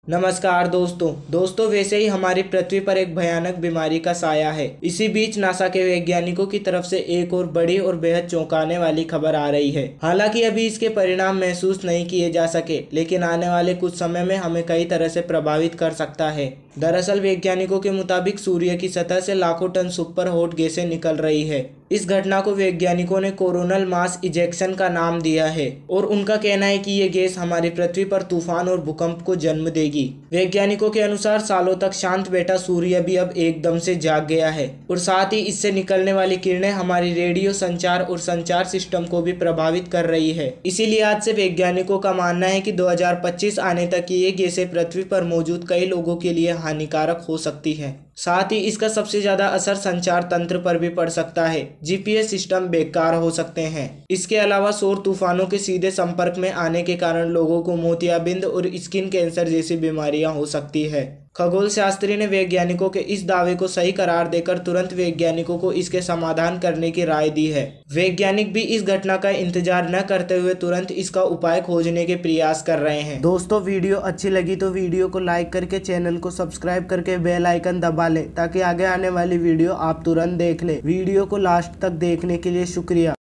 नमस्कार दोस्तों वैसे ही हमारी पृथ्वी पर एक भयानक बीमारी का साया है। इसी बीच नासा के वैज्ञानिकों की तरफ से एक और बड़ी और बेहद चौंकाने वाली खबर आ रही है। हालांकि अभी इसके परिणाम महसूस नहीं किए जा सके, लेकिन आने वाले कुछ समय में हमें कई तरह से प्रभावित कर सकता है। दरअसल वैज्ञानिकों के मुताबिक सूर्य की सतह से लाखों टन सुपर हॉट गैसें निकल रही है। इस घटना को वैज्ञानिकों ने कोरोनल मास इजेक्शन का नाम दिया है और उनका कहना है कि ये गैस हमारी पृथ्वी पर तूफान और भूकंप को जन्म देगी। वैज्ञानिकों के अनुसार सालों तक शांत बैठा सूर्य भी अब एकदम से जाग गया है और साथ ही इससे निकलने वाली किरणें हमारी रेडियो संचार और संचार सिस्टम को भी प्रभावित कर रही है। इसीलिए आज से वैज्ञानिकों का मानना है कि 2025 आने तक ये गैसें पृथ्वी पर मौजूद कई लोगों के लिए हानिकारक हो सकती है। साथ ही इसका सबसे ज्यादा असर संचार तंत्र पर भी पड़ सकता है। जीपीएस सिस्टम बेकार हो सकते हैं। इसके अलावा सौर तूफानों के सीधे संपर्क में आने के कारण लोगों को मोतियाबिंद और स्किन कैंसर जैसी बीमारियां हो सकती है। खगोल शास्त्री ने वैज्ञानिकों के इस दावे को सही करार देकर तुरंत वैज्ञानिकों को इसके समाधान करने की राय दी है। वैज्ञानिक भी इस घटना का इंतजार न करते हुए तुरंत इसका उपाय खोजने के प्रयास कर रहे हैं। दोस्तों, वीडियो अच्छी लगी तो वीडियो को लाइक करके चैनल को सब्सक्राइब करके बेल आइकन दबा लें ताकि आगे आने वाली वीडियो आप तुरंत देख लें। वीडियो को लास्ट तक देखने के लिए शुक्रिया।